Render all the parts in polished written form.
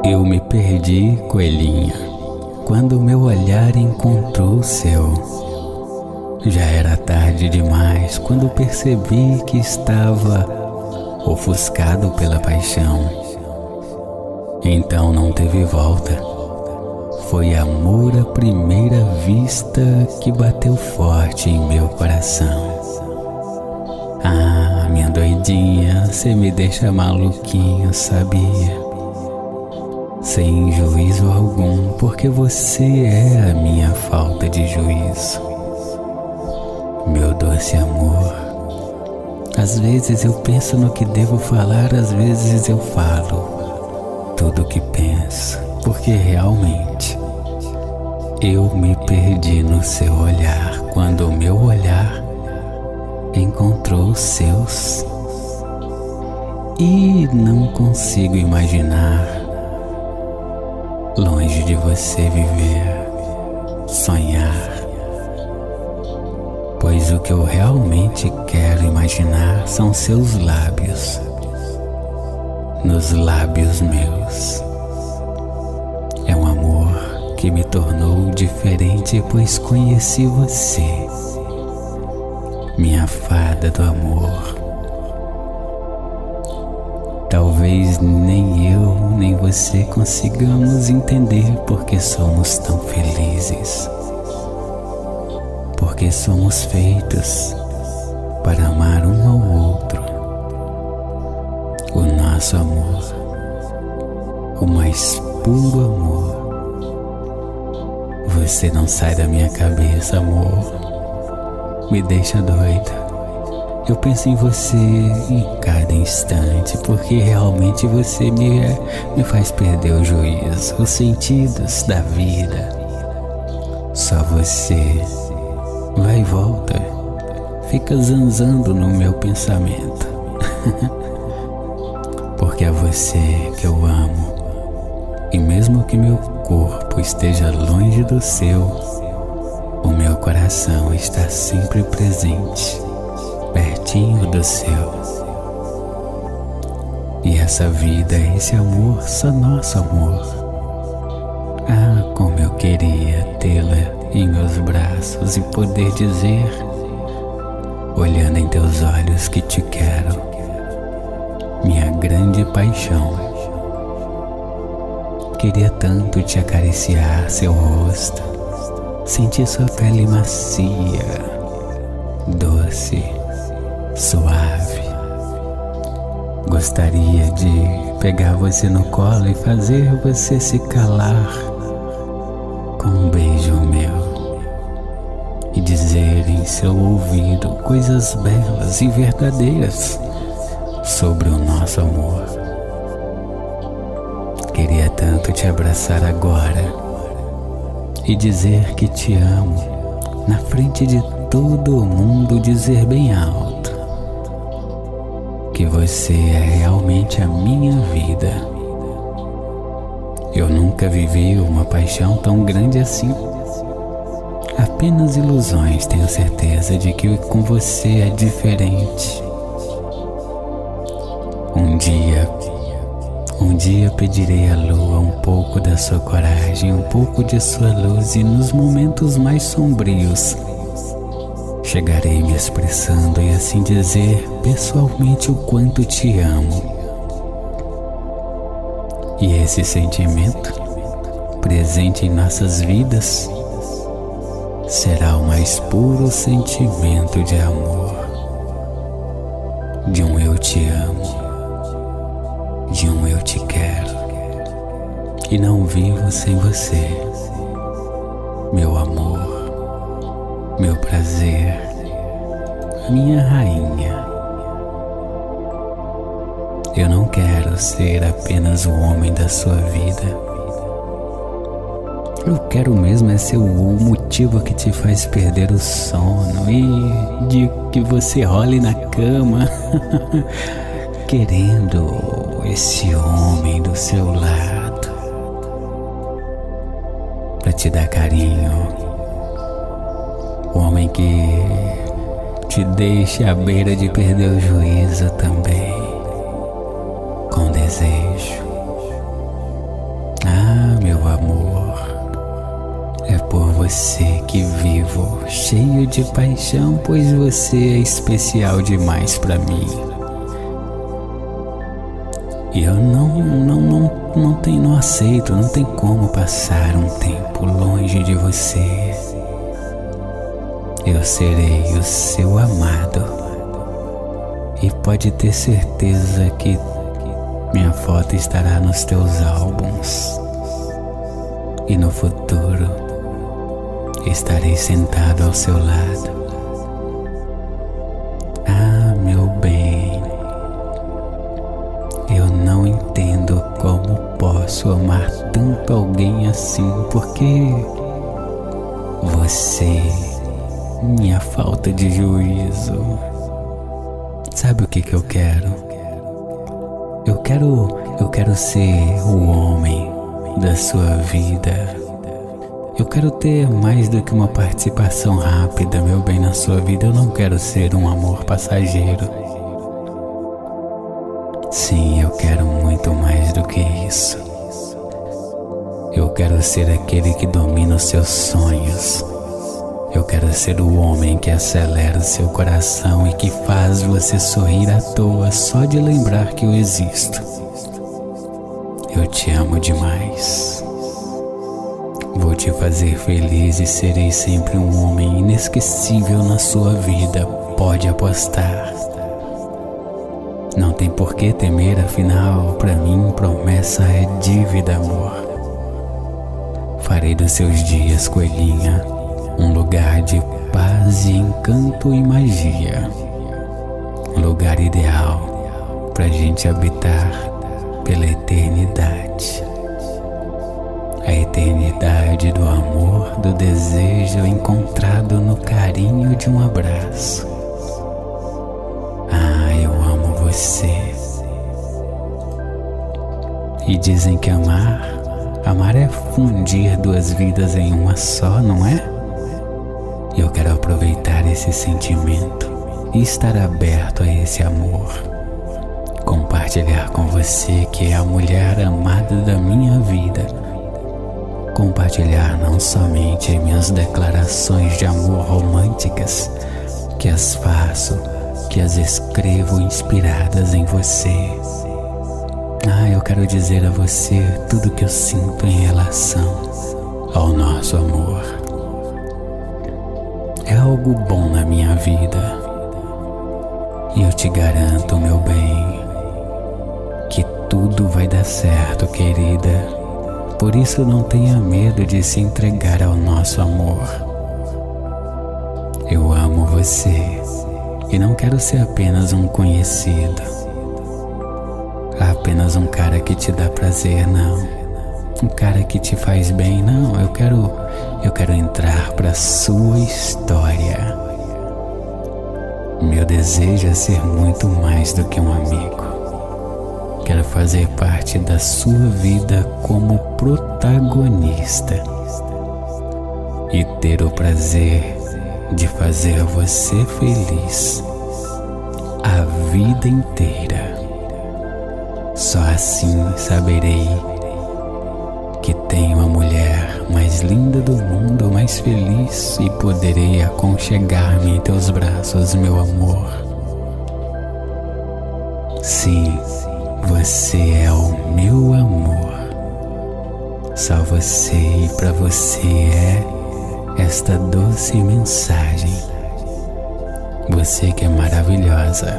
Eu me perdi, coelhinha, quando meu olhar encontrou o seu. Já era tarde demais quando percebi que estava ofuscado pela paixão. Então não teve volta. Foi amor à primeira vista que bateu forte em meu coração. Ah, minha doidinha, cê me deixa maluquinho, sabia? Sem juízo algum, porque você é a minha falta de juízo. Meu doce amor, às vezes eu penso no que devo falar, às vezes eu falo tudo o que penso, porque realmente eu me perdi no seu olhar, quando o meu olhar encontrou os seus. E não consigo imaginar longe de você viver, sonhar, pois o que eu realmente quero imaginar são seus lábios, nos lábios meus. É um amor que me tornou diferente, pois conheci você, minha fada do amor. Talvez nem eu nem você consigamos entender porque somos tão felizes, porque somos feitos para amar um ao outro. O nosso amor, o mais puro amor. Você não sai da minha cabeça, amor, me deixa doida. Eu penso em você em cada instante, porque realmente você me faz perder o juízo, os sentidos da vida. Só você vai e volta, fica zanzando no meu pensamento. Porque é você que eu amo, e mesmo que meu corpo esteja longe do seu, o meu coração está sempre presente, pertinho do seu. E essa vida, esse amor, só nosso amor. Ah, como eu queria tê-la em meus braços e poder dizer, olhando em teus olhos, que te quero, minha grande paixão. Queria tanto te acariciar seu rosto, sentir sua pele macia, doce, suave. Gostaria de pegar você no colo e fazer você se calar com um beijo meu e dizer em seu ouvido coisas belas e verdadeiras sobre o nosso amor. Queria tanto te abraçar agora e dizer que te amo na frente de todo mundo, dizer bem alto que você é realmente a minha vida. Eu nunca vivi uma paixão tão grande assim. Apenas ilusões, tenho certeza de que com você é diferente. Um dia pedirei à lua um pouco da sua coragem, um pouco de sua luz, e nos momentos mais sombrios chegarei me expressando e assim dizer pessoalmente o quanto te amo. E esse sentimento, presente em nossas vidas, será o mais puro sentimento de amor, de um eu te amo, de um eu te quero, e não vivo sem você, meu amor, meu prazer, minha rainha. Eu não quero ser apenas o homem da sua vida. Eu quero mesmo é ser o motivo que te faz perder o sono e de que você role na cama querendo esse homem do seu lado pra te dar carinho. O homem que te deixa à beira de perder o juízo também, com desejo. você que vivo, cheio de paixão, pois você é especial demais pra mim. E eu não aceito, não tem como passar um tempo longe de você. Eu serei o seu amado e pode ter certeza que minha foto estará nos teus álbuns. E no futuro estarei sentado ao seu lado. Ah, meu bem, eu não entendo como posso amar tanto alguém assim, porque você, minha falta de juízo. Sabe o que eu quero? Eu quero ser o homem da sua vida. Eu quero ter mais do que uma participação rápida, meu bem, na sua vida. Eu não quero ser um amor passageiro. Sim, eu quero muito mais do que isso. Eu quero ser aquele que domina os seus sonhos. Eu quero ser o homem que acelera o seu coração e que faz você sorrir à toa só de lembrar que eu existo. Eu te amo demais. Vou te fazer feliz e serei sempre um homem inesquecível na sua vida, pode apostar. Não tem por que temer, afinal, pra mim promessa é dívida, amor. Farei dos seus dias, coelhinha, um lugar de paz e encanto e magia. Um lugar ideal pra gente habitar pela eternidade. A eternidade do amor, do desejo encontrado no carinho de um abraço. Ah, eu amo você. E dizem que amar é fundir duas vidas em uma só, não é? Eu quero aproveitar esse sentimento e estar aberto a esse amor. Compartilhar com você que é a mulher amada da minha vida. Compartilhar não somente minhas declarações de amor românticas, que as faço, que as escrevo inspiradas em você. Ah, eu quero dizer a você tudo que eu sinto em relação ao nosso amor. É algo bom na minha vida. E eu te garanto, meu bem, que tudo vai dar certo, querida. Por isso não tenha medo de se entregar ao nosso amor. Eu amo você e não quero ser apenas um conhecido, apenas um cara que te dá prazer, não. Um cara que te faz bem, não. Eu quero entrar pra sua história. Meu desejo é ser muito mais do que um amigo. Quero fazer parte da sua vida como protagonista e ter o prazer de fazer você feliz a vida inteira. Só assim saberei que tenho a mulher mais linda do mundo, mais feliz, e poderei aconchegar-me em teus braços, meu amor. Sim, você é o meu amor. Só você, e pra você é esta doce mensagem. Você que é maravilhosa.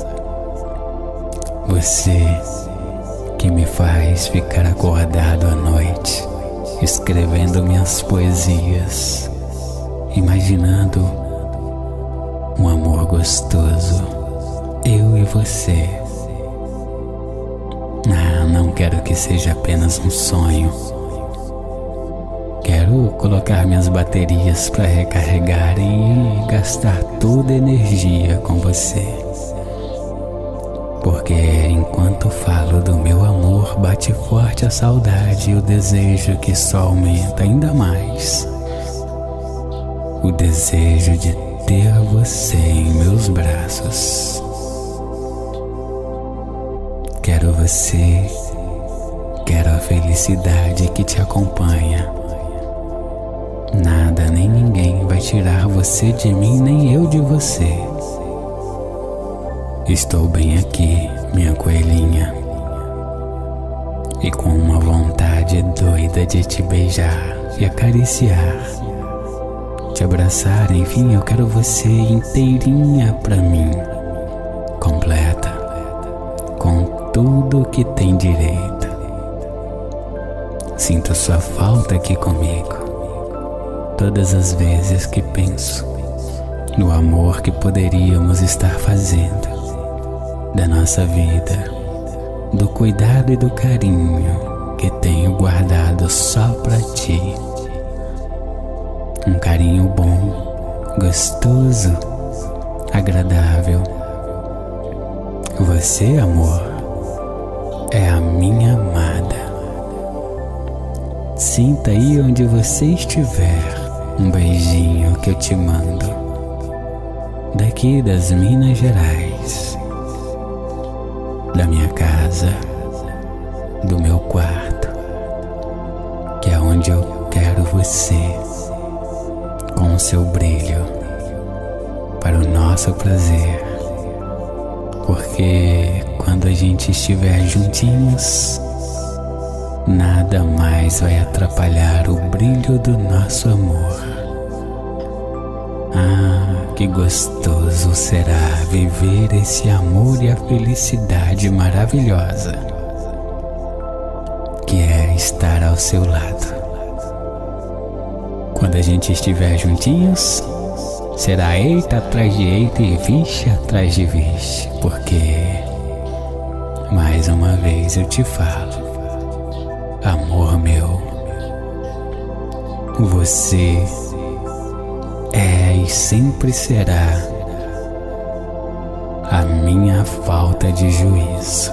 Você que me faz ficar acordado à noite, escrevendo minhas poesias, imaginando um amor gostoso, eu e você. Ah, não quero que seja apenas um sonho. Quero colocar minhas baterias para recarregarem e gastar toda a energia com você. Porque enquanto falo do meu amor, bate forte a saudade e o desejo que só aumenta ainda mais. O desejo de ter você em meus braços. Quero você, quero a felicidade que te acompanha. Nada nem ninguém vai tirar você de mim, nem eu de você. Estou bem aqui, minha coelhinha, e com uma vontade doida de te beijar e acariciar, te abraçar, enfim, eu quero você inteirinha pra mim, completa, com tudo que tem direito. Sinto sua falta aqui comigo, todas as vezes que penso no amor que poderíamos estar fazendo, da nossa vida, do cuidado e do carinho que tenho guardado só pra ti. Um carinho bom, gostoso, agradável. Você, amor, é a minha amada. Sinta aí onde você estiver um beijinho que eu te mando, daqui das Minas Gerais, da minha casa, do meu quarto, que é onde eu quero você, com o seu brilho, para o nosso prazer, porque quando a gente estiver juntinhos, nada mais vai atrapalhar o brilho do nosso amor. Ah, que gostoso será viver esse amor e a felicidade maravilhosa que é estar ao seu lado. Quando a gente estiver juntinhos, será eita atrás de eita e vixe atrás de vixe, porque, mais uma vez eu te falo, amor meu, você é e sempre será a minha falta de juízo.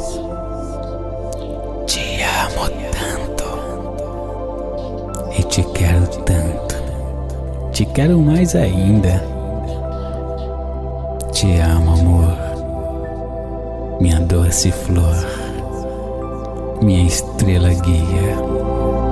Te amo tanto e te quero tanto, te quero mais ainda. Te amo, amor, minha doce flor, minha estrela guia.